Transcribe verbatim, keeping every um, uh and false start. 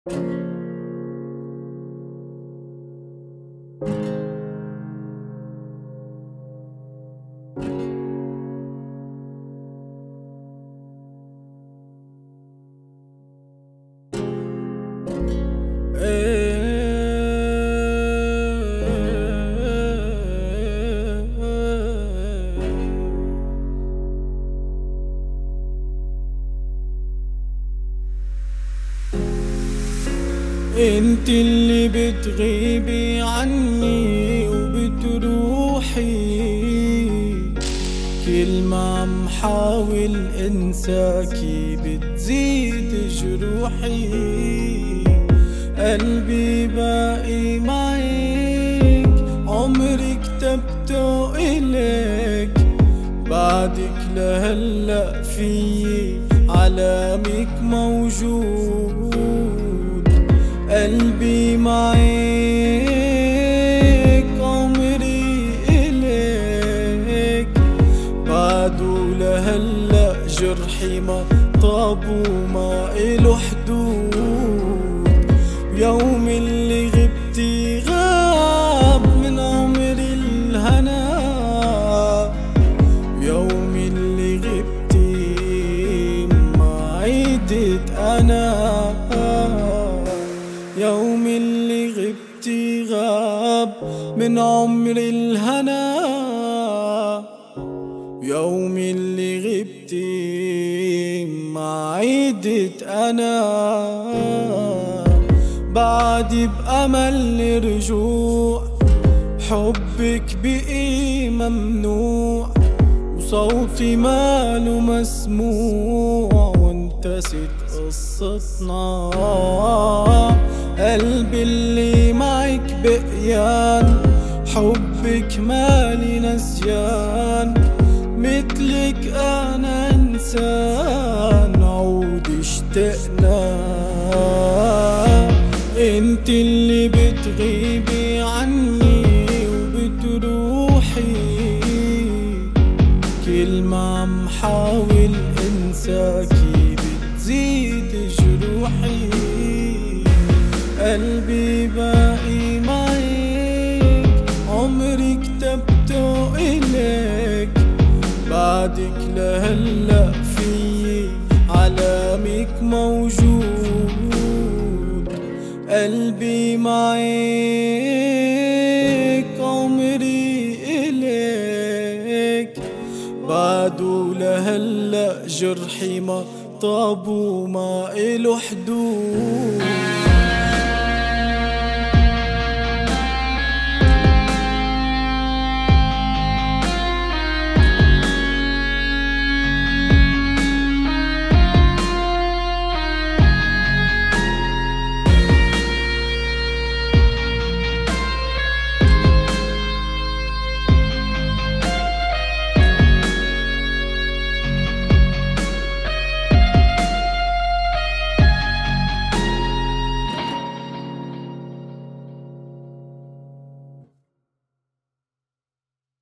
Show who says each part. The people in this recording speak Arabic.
Speaker 1: انت اللي بتغيبي عني وبتروحي، كل ما عم حاول انساكي بتزيد جروحي. قلبي باقي معك، عمري كتبته إلك، بعدك لهلأ فيي علامك موجود. قلبي معك، عمري إلك، بعده لهلأ جرحي ما طاب وما إله حدود. يوم اللي غبتي غاب من عمري الهنا، يوم اللي غبتي ما عيدت أنا، يوم اللي غبتي غاب من عمري الهنا، يوم اللي غبتي ما عيدت أنا. بعدي بأمل الرجوع، حبك بقي ممنوع، وصوتي ماله مسموع، وانتست قصتنا. قلبي اللي معك بقيان، حبك مالي نسيان، مثلك أنا إنسان عود اشتقنا. انت اللي بتغيبي عني وبتروحي، كل ما عم حاول انساكي بتزيد جروحي. قلبي باقي معك، عمري كتبته إلك، بعدك لهلأ فيي علامك موجود. قلبي معك، عمري إلك، بعده لهلأ جرحي ما طاب وما إله حدود.